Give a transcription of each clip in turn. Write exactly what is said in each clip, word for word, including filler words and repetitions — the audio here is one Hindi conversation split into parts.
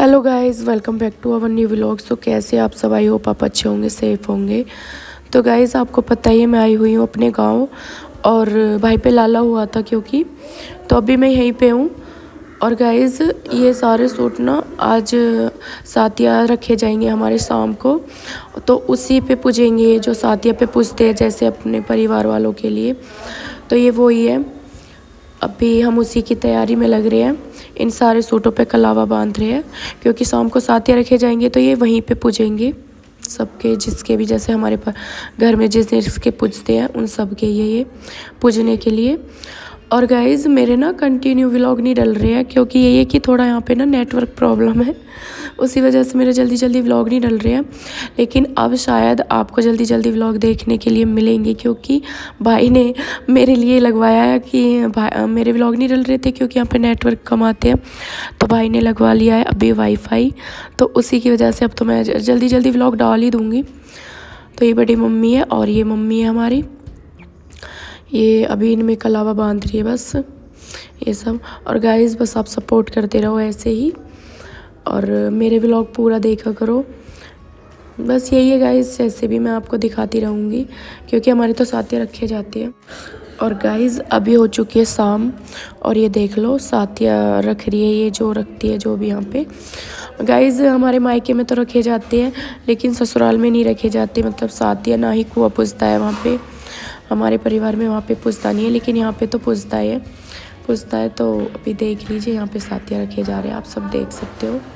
Hello guys, welcome back to our new vlogs. तो कैसे आप सब? आई होप आप अच्छे होंगे, सेफ होंगे। तो गाइस आपको पता ही है मैं आई हुई हूँ अपने गांव और भाई पे लाला हुआ था क्योंकि तो अभी मैं यहीं पे हूँ। और गाइस ये सारे सूट ना आज सातिया रखे जाएंगे हमारे शाम को, तो उसी पे पूजेंगे जो सातिया पे पूजते हैं जैसे अपने परिवार वालों के लिए। तो ये वही है, अभी हम उसी की तैयारी में लग रहे हैं। इन सारे सूटों पे कलावा बांध रहे हैं क्योंकि शाम को सातिया रखे जाएंगे तो ये वहीं पे पूजेंगे सबके, जिसके भी जैसे हमारे पर घर में जिस जिसके पूजते हैं उन सब के ये ये पूजने के लिए। और गाइज मेरे ना कंटिन्यू व्लॉग नहीं डल रहे हैं क्योंकि ये ये कि थोड़ा यहाँ पे ना नेटवर्क प्रॉब्लम है, उसी वजह से मेरे जल्दी जल्दी व्लॉग नहीं डल रहे हैं। लेकिन अब शायद आपको जल्दी जल्दी व्लॉग देखने के लिए मिलेंगे क्योंकि भाई ने मेरे लिए लगवाया है कि भाई मेरे व्लॉग नहीं डल रहे थे क्योंकि यहाँ पे नेटवर्क कम आते हैं, तो भाई ने लगवा लिया है अभी वाईफाई, तो उसी की वजह से अब तो मैं जल्दी जल्दी व्लॉग डाल ही दूँगी। तो ये बड़ी मम्मी है और ये मम्मी है हमारी, ये अभी इनमें कलावा बांध रही है बस ये सब। और गाइस बस आप सपोर्ट करते रहो ऐसे ही और मेरे व्लॉग पूरा देखा करो, बस यही है गाइस। जैसे भी मैं आपको दिखाती रहूँगी क्योंकि हमारे तो सातिया रखे जाते हैं। और गाइस अभी हो चुकी है शाम और ये देख लो सातिया रख रही है, ये जो रखती है जो भी यहाँ पे। गाइस हमारे मायके में तो रखे जाते हैं लेकिन ससुराल में नहीं रखे जाते, मतलब सातिया ना ही कुआ पूजता है वहाँ पे, हमारे परिवार में वहाँ पे पूजता नहीं है लेकिन यहाँ पे तो पूजता है पूजता है। तो अभी देख लीजिए यहाँ पे सातिया रखे जा रहे हैं, आप सब देख सकते हो।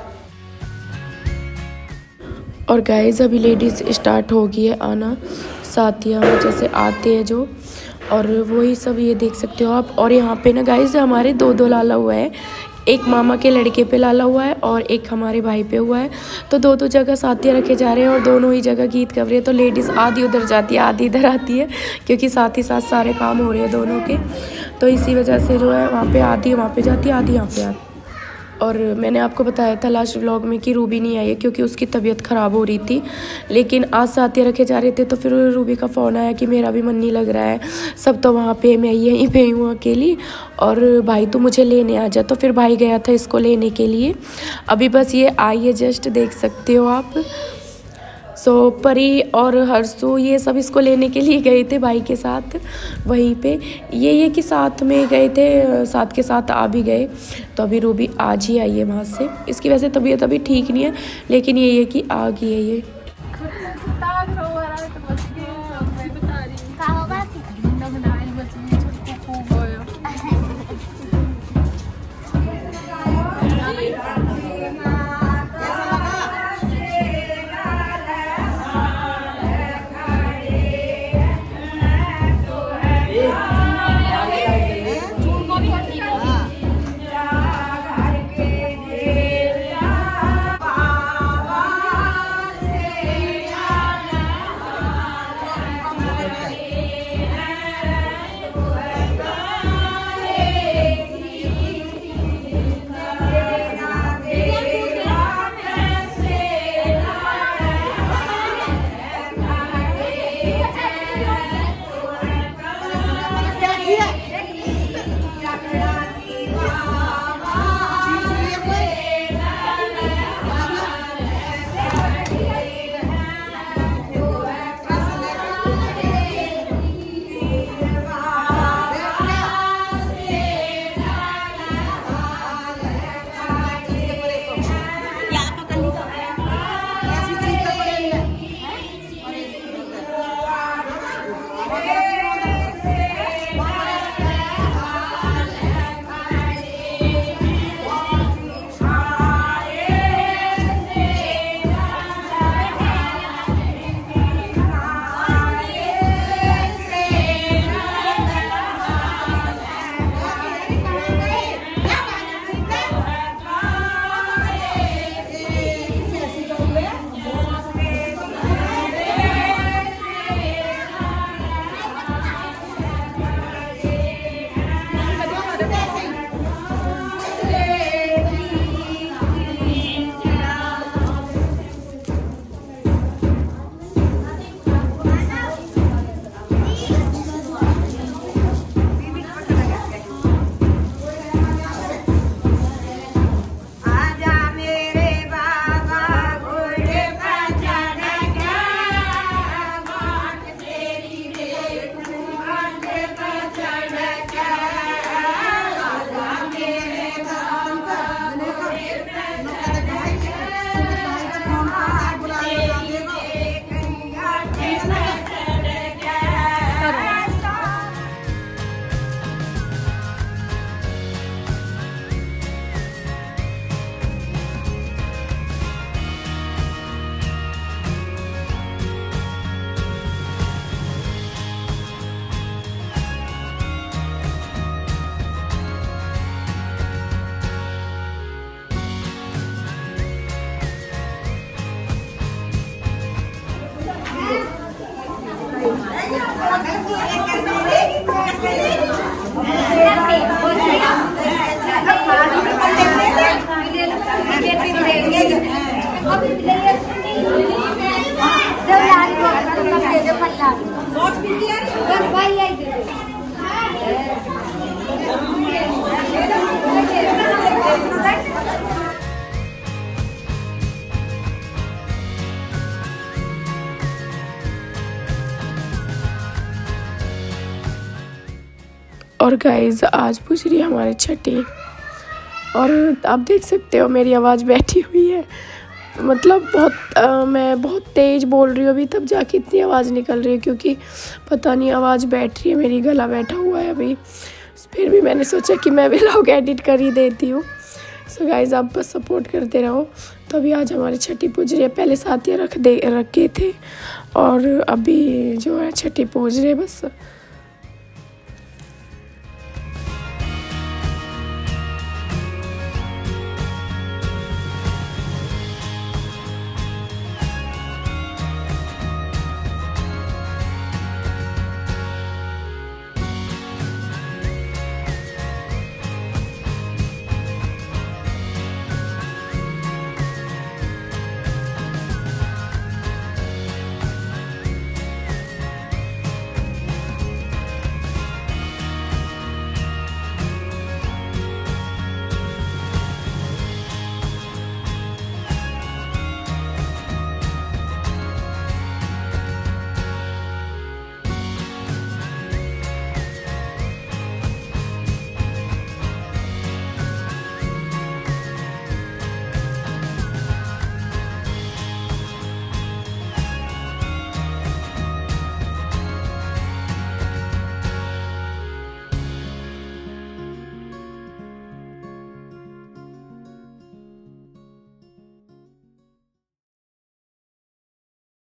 और गाइस अभी लेडीज़ स्टार्ट हो गई है आना, सातिया में जैसे आते हैं जो, और वही सब ये देख सकते हो आप। और यहाँ पे ना गाइस हमारे दो दो लाला हुआ है, एक मामा के लड़के पे लाला हुआ है और एक हमारे भाई पे हुआ है। तो दो दो जगह सातिया रखे जा रहे हैं और दोनों ही जगह गीत गा रहे हैं। तो लेडीज़ आधी उधर जाती है आधी इधर आती है क्योंकि साथ ही साथ सारे काम हो रहे हैं दोनों के, तो इसी वजह से जो है वहाँ पे आधी वहाँ पे जाती है आधी यहाँ पे आती। और मैंने आपको बताया था लास्ट व्लॉग में कि रूबी नहीं आई है क्योंकि उसकी तबीयत ख़राब हो रही थी, लेकिन आज सातिया रखे जा रहे थे तो फिर रूबी का फ़ोन आया कि मेरा भी मन नहीं लग रहा है, सब तो वहाँ पे मैं यहीं पे हूँ अकेली और भाई तो मुझे लेने आ जा। तो फिर भाई गया था इसको लेने के लिए, अभी बस ये आई है जस्ट, देख सकते हो आप। सो परी और हर्षू ये सब इसको लेने के लिए गए थे भाई के साथ वहीं पे, ये ये कि साथ में गए थे, साथ के साथ आ भी गए। तो अभी रूबी आज ही आई है वहाँ से, इसकी वैसे तबीयत अभी ठीक नहीं है लेकिन ये ये कि आ गई है ये। और गाइस आज पूछ रही है हमारे छठी, और आप देख सकते हो मेरी आवाज़ बैठी हुई है, मतलब बहुत आ, मैं बहुत तेज़ बोल रही हूँ अभी, तब जाके इतनी आवाज़ निकल रही है, क्योंकि पता नहीं आवाज़ बैठ रही है, मेरी गला बैठा हुआ है अभी। फिर भी मैंने सोचा कि मैं व्लॉग एडिट कर ही देती हूँ। सो गाइस आप बस सपोर्ट करते रहो। तो अभी आज हमारी छठी पूज रही है, पहले साथिया रख दे रखे थे और अभी जो है छठी पूज रहे, बस